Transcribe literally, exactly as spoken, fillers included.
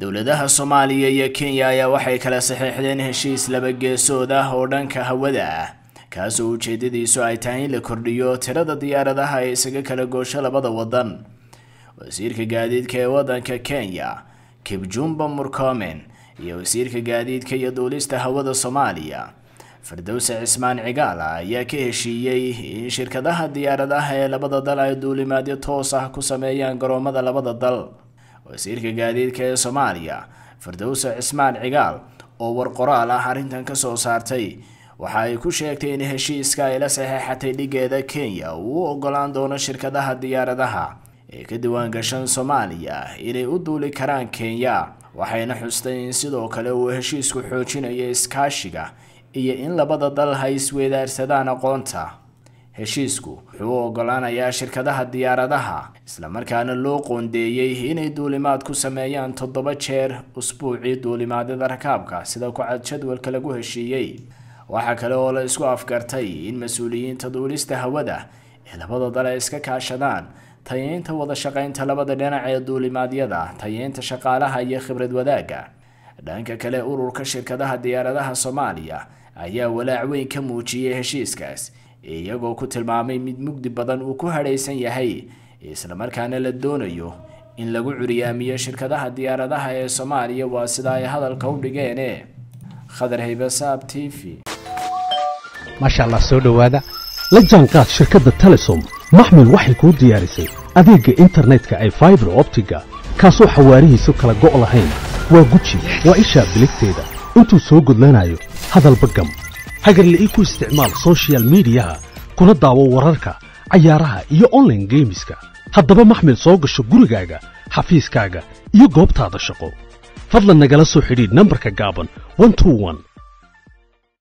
dowladaha Soomaaliya iyo Kenya ayaa waxay kala saxiixdeen heshiis laba geesood ah oo dhanka hawada ah kaas oo ujeedadiisu ay tahay in la kordhiyo tirada diyaaradaha ee isaga kala goosho labada wadan. wasiirka gaadiidka ee wadanka Kenya Kipchumba Murkomen iyo wasiirka gaadiidka iyo duulista hawada Soomaaliya Firdawsi Cismaan Cigaala ayaa ka heshiiyay in shirkadaha diyaaradaha ee labada dal ay duulimaadyo toos ah ku sameeyaan garoomada labada dal. wasiirka gaadiidka ee Soomaaliya Firdawsi Cismaan Cigaal oo war qoraal ah arintan ka soo saartay waxa ay ku sheegtay in heshiiska ay la saxiixatay dhigeeda Kenya uu ogolaan doono shirkadaha diyaaradaha ee ka diiwaan gashan Soomaaliya inay u duuli karaan Kenya. waxayna xustay in sidoo kale uu heshiisku xoojinayo iskaashiga iyo in labada dal ay isweydaarsadaan aqoonta. heshiisku wuxuu ogolaanayaa shirkadaha diyaaradaha isla markaana loo qoondeeyay inay duulimaad ku sameeyaan toddoba jeer usbuucii duulimaadyada rakaabka sida ku cad jadwalka lagu heshiiyay. waxa kale oo la isku afgartay in mas'uuliyiinta duulista hawada ee labada dal ay iska kaashadaan tayeynta wada shaqaynta labada dhinac ee duulimaadyada, tayeynta shaqaalaha iyo khibrad wadaaga. dhanka kale ururka shirkadaha diyaaradaha Soomaaliya ayaa walaac weyn ka muujiyay heshiiskaas iyagoo ku tilmaamay mid mugdi badan uu ku hareysan yahay isla markaana la doonayo in lagu curiyaamiyo shirkadaha diyaaradaha ee Soomaaliya. waa sida ay hadalka u dhigeen Khadar Haybasaab T V. masha Allah soo dhawaada la jaanqaad shirkadda Telesom maxmil waxay ku diyaarisay adeega internetka ay fiber optiga kaasoo xawaarihiisu kala go' lahayn waa guji waa isha biligteeda intuu soo gudlanayo hadalba gam hagarle ku isticmaal social media kuna daawo wararka cayaaraha iyo online gameska. haddaba maxmil soo gasho gurigaaga xafiiskaaga iyo goobtaada shaqo fadlan nagala soo xidhiidh nambarka gaaban one two one.